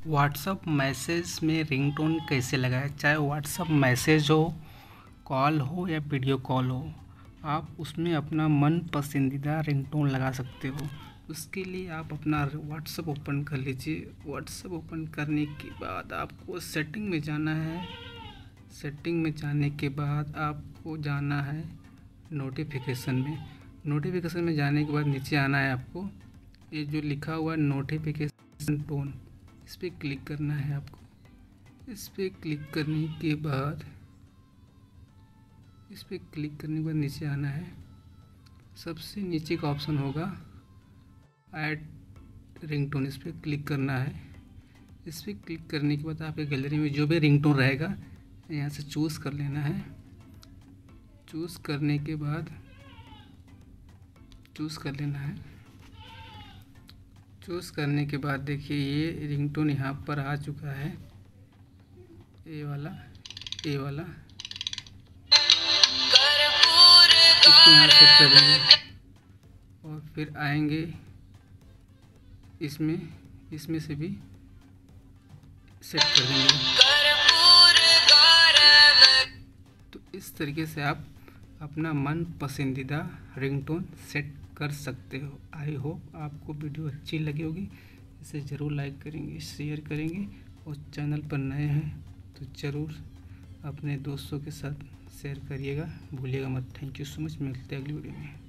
WhatsApp message में ringtone कैसे लगाएं। चाहे व्हाट्सअप मैसेज हो, कॉल हो या वीडियो कॉल हो, आप उसमें अपना मन पसंदीदा रिंगटोन लगा सकते हो। उसके लिए आप अपना व्हाट्सअप ओपन कर लीजिए। व्हाट्सअप ओपन करने के बाद आपको सेटिंग में जाना है। सेटिंग में जाने के बाद आपको जाना है नोटिफिकेशन में। नोटिफिकेशन में जाने के बाद नीचे आना है आपको, ये जो लिखा हुआ है नोटिफिकेशन टोन, इस पर क्लिक करना है आपको। इस पर क्लिक करने के बाद नीचे आना है। सबसे नीचे का ऑप्शन होगा ऐड रिंगटोन, इस पर क्लिक करना है। इस पर क्लिक करने के बाद आपके गैलरी में जो भी रिंगटोन रहेगा यहाँ से चूज़ कर लेना है। चूज़ करने के बाद देखिए ये रिंगटोन यहाँ पर आ चुका है, ये वाला इसको यहाँ सेट कर देंगे और फिर आएंगे इसमें से भी सेट कर देंगे। तो इस तरीके से आप अपना मन पसंदीदा रिंगटोन सेट कर सकते हो। आई होप आपको वीडियो अच्छी लगी होगी। इसे ज़रूर लाइक करेंगे, शेयर करेंगे और चैनल पर नए हैं तो ज़रूर अपने दोस्तों के साथ शेयर करिएगा, भूलिएगा मत। Thank you so much. मिलते हैं अगली वीडियो में।